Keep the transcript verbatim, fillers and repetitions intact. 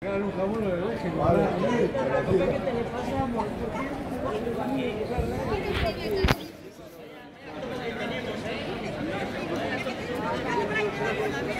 Claro, un jamón lo deje. Vale. ¿Qué te le pasamos? Tenemos, ¿eh?